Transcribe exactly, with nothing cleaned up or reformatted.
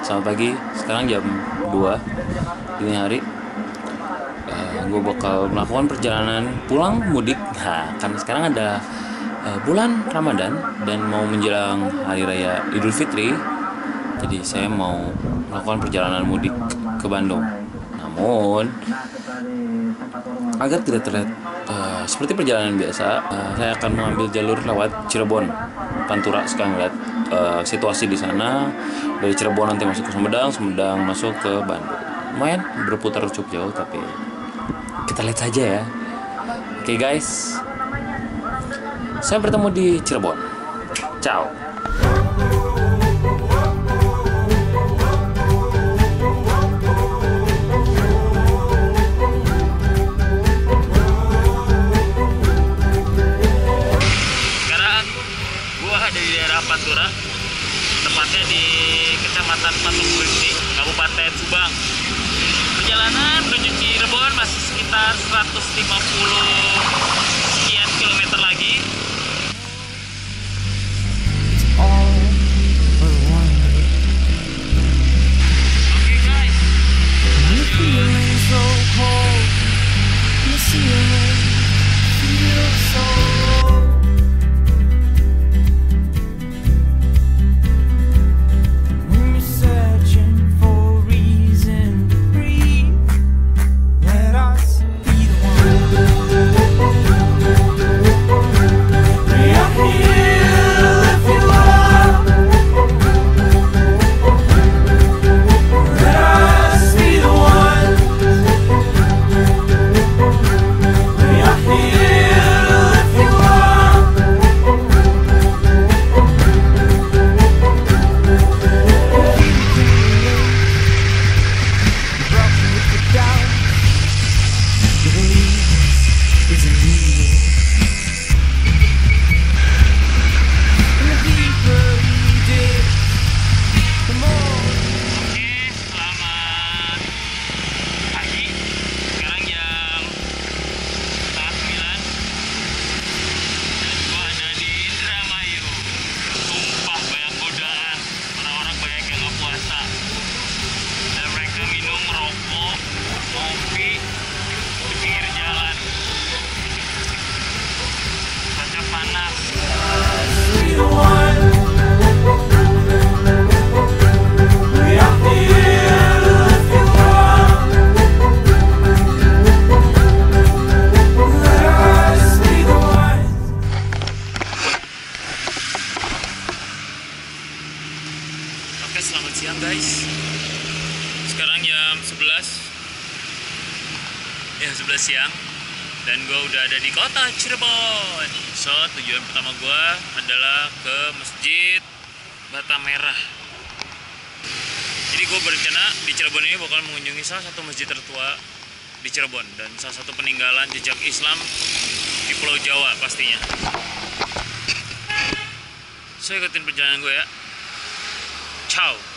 Selamat pagi, sekarang jam dua dini hari. uh, Gue bakal melakukan perjalanan pulang mudik. Nah, karena sekarang ada uh, bulan Ramadan dan mau menjelang Hari Raya Idul Fitri, jadi saya mau melakukan perjalanan mudik ke Bandung. Namun agar tidak terlihat uh, seperti perjalanan biasa, uh, saya akan mengambil jalur lewat Cirebon, Pantura. Sekarang lihat uh, situasi di sana. Dari Cirebon nanti masuk ke Sumedang, Sumedang masuk ke Bandung. Lumayan berputar cukup jauh, tapi kita lihat saja ya. Oke okay, guys, saya bertemu di Cirebon. Ciao. Pantura, tepatnya di Kecamatan Panjunan, Kabupaten Subang. Perjalanan menuju Cirebon masih sekitar seratus lima puluh sekian kilometer lagi. Oke guys, selamat siang guys. Sekarang jam sebelas ya sebelas siang dan gue udah ada di kota Cirebon. So tujuan pertama gue adalah ke Masjid Bata Merah. Jadi gue berencana di Cirebon ini bakal mengunjungi salah satu masjid tertua di Cirebon dan salah satu peninggalan jejak Islam di Pulau Jawa pastinya. So ikutin perjalanan gue ya. Ciao.